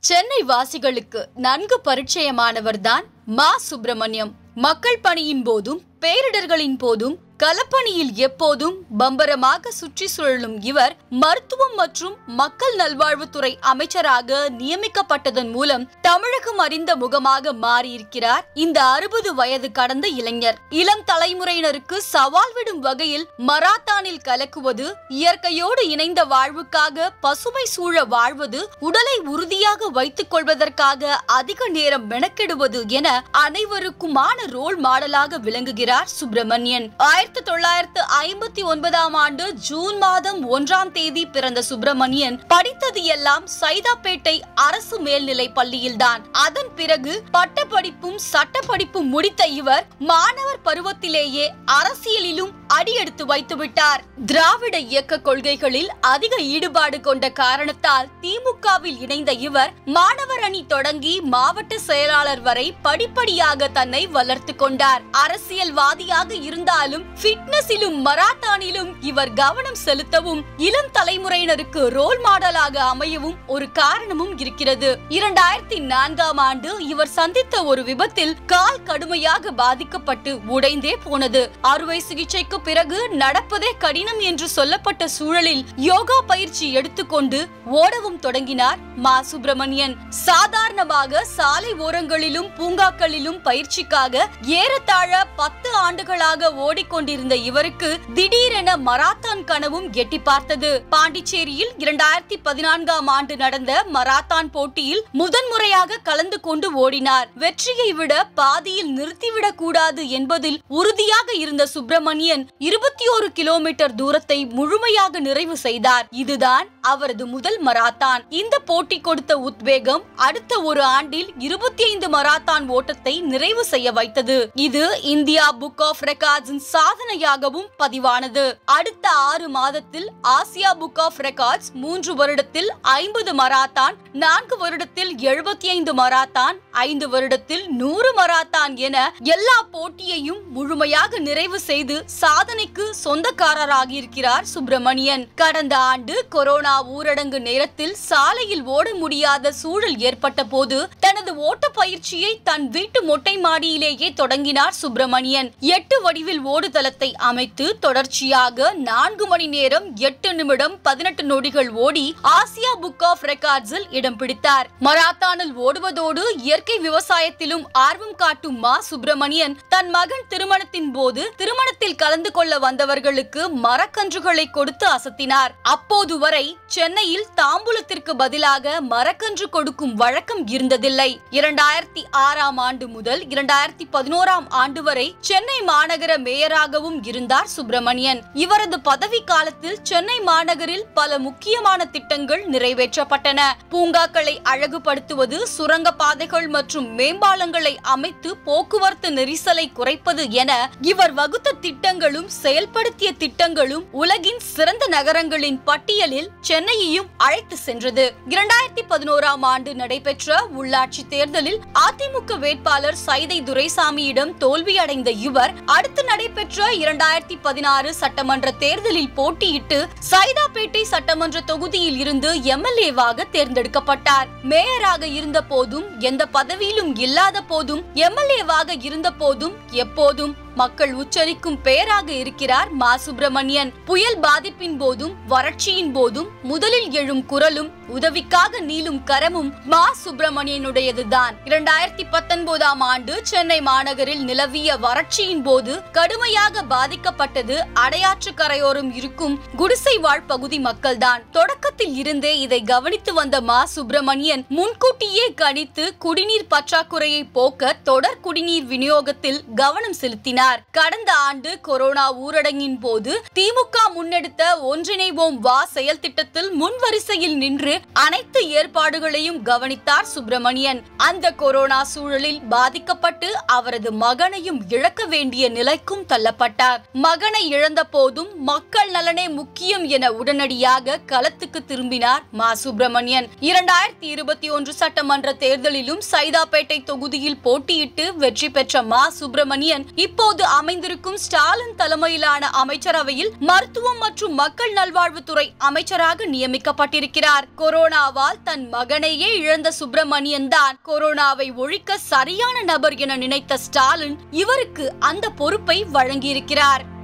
சென்னை வாசிகளுக்கு நன்கு பரிச்சயமானவர்தான் மா. சுப்பிரமணியம். மக்கள் பணியின் போதும் பேரிடர்களின் போதும் களப்பணியில் எப்போதும் பம்பரமாக சுற்றி சுழலும் இவர் மருத்துவம் மற்றும் மக்கள் நல்வாழ்வுத்துறை அமைச்சராக நியமிக்கப்பட்டதன் மூலம் தமிழகம் அறிந்த முகமாக மாறியிருக்கிறார் இந்த 60 வயது கடந்த இளைஞர். இளம் தலைமுறையினருக்கு சவால் விடும் வகையில் மராத்தானில் கலக்குவது, இயற்கையோடு இணைந்த வாழ்வுக்காக பசுமை சூழ வாழ்வது, உடலை உறுதியாக வைத்துக் கொள்வதற்காக அதிக நேரம் மெனக்கெடுவது என அனைவருக்குமான ரோல் மாடலாக விளங்குகிறார் சுப்பிரமணியன். 1959 ஆண்டு ஜூன் மாதம் 1ஆம் தேதி பிறந்த சுப்பிரமணியன் படித்தது எல்லாம் சைதாப்பேட்டை அரசு மேல்நிலை பள்ளியில்தான். அதன் பிறகு பட்டப்படிப்பும் சட்டப்படிப்பும் முடித்த இவர் மாணவர் பருவத்திலேயே அரசியலிலும் அடியெடுத்து வைத்துவிட்டார். திராவிட இயக்க கொள்கைகளில் அதிக ஈடுபாடு கொண்ட காரணத்தால் திமுகவில் இணைந்த இவர் மாணவர் அணி தொடங்கி மாவட்ட செயலாளர் வரை படிப்படியாக தன்னை வளர்த்து கொண்டார். அரசியல்வாதியாக இருந்தாலும் ஃபிட்னஸிலும் மராத்தானிலும் இவர் கவனம் செலுத்தவும் இளம் தலைமுறையினருக்கு ரோல் மாடலாக அமையவும் ஒரு காரணமும் இருக்கிறது. 2004ஆம் ஆண்டு இவர் சந்தித்த ஒரு விபத்தில் கால் கடுமையாக பாதிக்கப்பட்டு உடைந்தே போனது. அறுவை சிகிச்சைக்கு பிறகு நடப்பதே கடினம் என்று சொல்லப்பட்ட சூழலில் யோகா பயிற்சி எடுத்துக்கொண்டு ஓடவும் தொடங்கினார் மா. சுப்பிரமணியன். சாதாரணமாக சாலை ஓரங்களிலும் பூங்காக்களிலும் பயிற்சிக்காக ஏறத்தாழ 10 ஆண்டுகளாக ஓடிக்கொண்டிருந்த இவருக்கு திடீரென மராத்தான் கனவும் எட்டி பார்த்தது. பாண்டிச்சேரியில் 2014ஆம் ஆண்டு நடந்த மராத்தான் போட்டியில் முதன்முறையாக கலந்து கொண்டு ஓடினார். வெற்றியை விட பாதியில் நிறுத்திவிடக் கூடாது என்பதில் உறுதியாக இருந்த சுப்பிரமணியன் 21 கிலோமீட்டர் தூரத்தை முழுமையாக நிறைவு செய்தார். இதுதான் அவரது முதல் மராத்தான். இந்த போட்டி கொடுத்த உத்வேகம் அடுத்த ஒரு ஆண்டில் 25 மராத்தான் ஓட்டத்தை நிறைவு செய்ய வைத்தது. இது இந்தியா புக் ஆஃப் ரெக்கார்ட்ஸின் சாதனையாகவும் பதிவானது. அடுத்த 6 மாதத்தில் ஆசியா புக் ஆஃப் ரெக்கார்ட்ஸ் 3 வருடத்தில் 50 மராத்தான், 4 வருடத்தில் 75 மராத்தான், 5 வருடத்தில் 100 மராத்தான் என எல்லா போட்டியையும் முழுமையாக நிறைவு செய்து சாதனைக்கு சொந்தக்காரராகி இருக்கிறார் சுப்பிரமணியன். கடந்த ஆண்டு கொரோனா ஊரடங்கு நேரத்தில் சாலையில் ஓட முடியாத சூழல் ஏற்பட்ட போது தனது ஓட்ட பயிற்சியை தன் வீட்டு மொட்டை மாடியிலேயே தொடங்கினார் சுப்பிரமணியன். 8 வடிவில் ஓடுதளத்தை அமைத்து தொடர்ச்சியாக 4 மணி நேரம் 8 நிமிடம் 18 நொடிகள் ஓடி ஆசியா புக் ஆஃப் ரெக்கார்ட்ஸில் இடம் பிடித்தார். மராத்தானில் ஓடுவதோடு இயற்கை விவசாயத்திலும் ஆர்வம் காட்டும் மா. சுப்பிரமணியன் தன் மகன் திருமணத்தின் போது திருமணத்தில் கலந்து கொள்ள வந்தவர்களுக்கு மரக்கன்றுகளை கொடுத்து அசத்தினார். அப்போது வரை சென்னையில் தாம்பூலத்திற்கு பதிலாக மரக்கன்று கொடுக்கும் வழக்கம் இருந்ததில்லை. 2006ஆம் ஆண்டு முதல் 2011ஆம் ஆண்டு வரை சென்னை மாநகர மேயராகவும் இருந்தார் சுப்பிரமணியன். இவரது பதவி காலத்தில் சென்னை மாநகரில் பல முக்கியமான திட்டங்கள் நிறைவேற்றப்பட்டன. பூங்காக்களை அழகுபடுத்துவது, சுரங்க பாதைகள் மற்றும் மேம்பாலங்களை அமைத்து போக்குவரத்து நெரிசலை குறைப்பது என இவர் வகுத்த திட்டங்களும் செயல்படுத்திய திட்டங்களும் உலகின் சிறந்த நகரங்களின் பட்டியலில் சென்னையையும் அழைத்து சென்றது. 2011ஆம் ஆண்டு நடைபெற்ற உள்ளாட்சி தேர்தலில் அதிமுக வேட்பாளர் சைதை துரைசாமியிடம் தோல்வியடைந்த இவர் அடுத்து நடைபெற்ற 2016 சட்டமன்ற தேர்தலில் போட்டியிட்டு சைதாப்பேட்டை சட்டமன்ற தொகுதியில் இருந்து எம்எல்ஏவாக தேர்ந்தெடுக்கப்பட்டார். மேயராக இருந்த போதும், எந்த பதவியிலும் இல்லாத போதும், எம்எல்ஏவாக இருந்த போதும், எப்போதும் மக்கள் உச்சரிக்கும் பெயராக இருக்கிறார் மா. சுப்பிரமணியன். புயல் பாதிப்பின் போதும் வறட்சியின் போதும் முதலில் எழும் குரலும் உதவிக்காக நீளும் கரமும் மா. சுப்பிரமணியனுடையதுதான். 2019ஆம் ஆண்டு சென்னை மாநகரில் நிலவிய வறட்சியின் போது கடுமையாக பாதிக்கப்பட்டது அடையாற்று கரையோரம் இருக்கும் குடிசை வாழ் பகுதி மக்கள்தான். தொடக்கத்தில் இருந்தே இதை கவனித்து வந்த மா. சுப்பிரமணியன் முன்கூட்டியே கணித்து குடிநீர் பற்றாக்குறையை போக்க தொடர் குடிநீர் விநியோகத்தில் கவனம் செலுத்தினார். கடந்த ஆண்டு கொரோனா ஊரடங்கின் போது திமுக முன்னெடுத்த ஒன்றிணைவோம் வா செயல் திட்டத்தில் முன்வரிசையில் நின்று அனைத்து ஏற்பாடுகளையும் கவனித்தார் சுப்பிரமணியன். அந்த கொரோனா சூழலில் பாதிக்கப்பட்டு அவரது மகனையும் இழக்க வேண்டிய நிலைக்கும் தள்ளப்பட்டார். மகனை இழந்த போதும் மக்கள் நலனே முக்கியம் என உடனடியாக களத்துக்கு திரும்பினார் மா. சுப்பிரமணியன். 2021 சட்டமன்ற தேர்தலிலும் சைதாப்பேட்டை தொகுதியில் போட்டியிட்டு வெற்றி பெற்ற மா. சுப்பிரமணியன் இப்போது இப்போது அமைந்திருக்கும் ஸ்டாலின் தலைமையிலான அமைச்சரவையில் மருத்துவம் மற்றும் மக்கள் நல்வாழ்வுத்துறை அமைச்சராக நியமிக்கப்பட்டிருக்கிறார். கொரோனாவால் தன் மகனையே இழந்த சுப்பிரமணியன் தான் கொரோனாவை ஒழிக்க சரியான நபர் என நினைத்த ஸ்டாலின் இவருக்கு அந்த பொறுப்பை வழங்கியிருக்கிறார்.